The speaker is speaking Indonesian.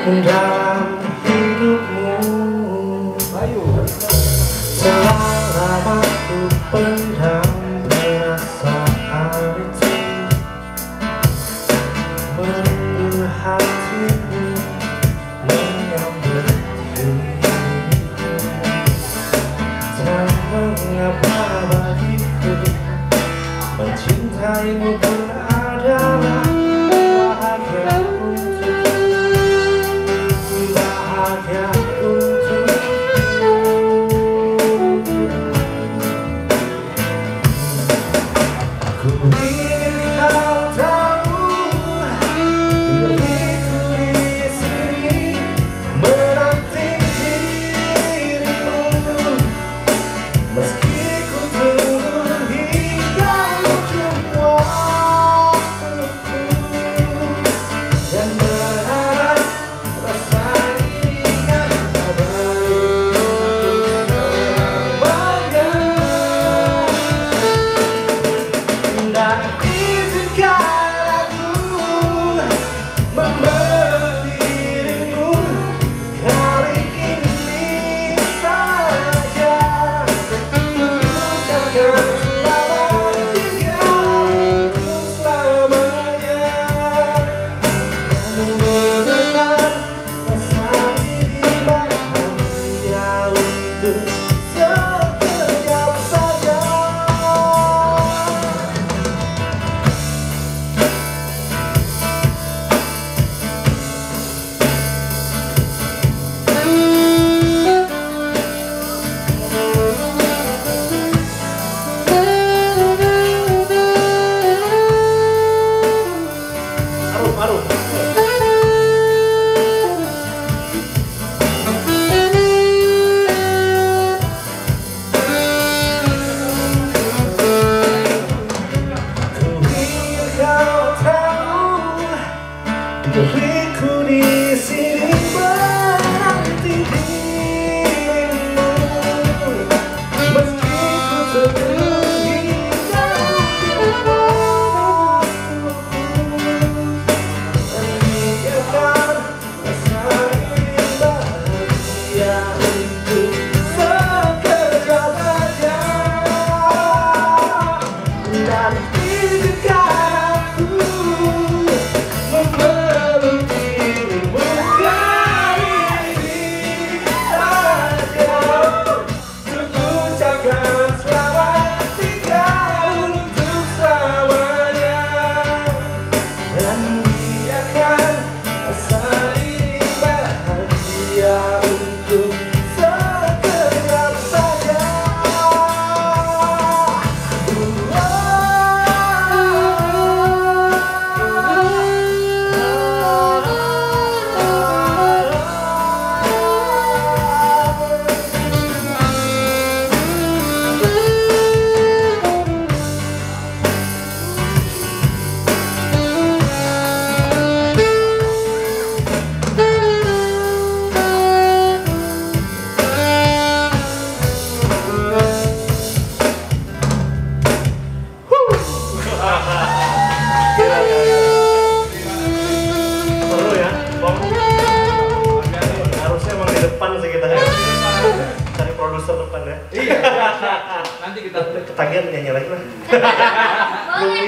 dalam hidupmu. Selama ku pendam perasaan itu, menunggu hatimu menyambut diriku. Tak mengapa bagiku mencintaimu pun adalah bahagia untukku, bahagia untukku. Ku ingin kau tahu, diriku di sini menanti dirimu, meski ku tunggu hingga ujung waktuku, dan berharap rasa ini kan abadi selamanya. Dan izinkan aku memeluk dirimu kali ini saja, ucapkan selamat tinggal untuk selamanya, dan mengenal rasa ini bahagia untuk sekejap saja. Arum. Ku ingin kau tahu, diriku di sini menanti dirimu, meski ku tunggu hingga ujung waktuku, dan biarkan rasa ini bahagia untuk sekejap saja, dan izinkan aku memeluk dirimu kali ini saja, untuk ucapkan selamat tinggal untuk selamanya, dan biarkan rasa ini bahagia untuk sekejap saja. Seru ya, Bang. Harusnya emang di depan sih kita ya. Cari produser depan ya. Iya, nanti kita ketagihan nyanyi lagi lah.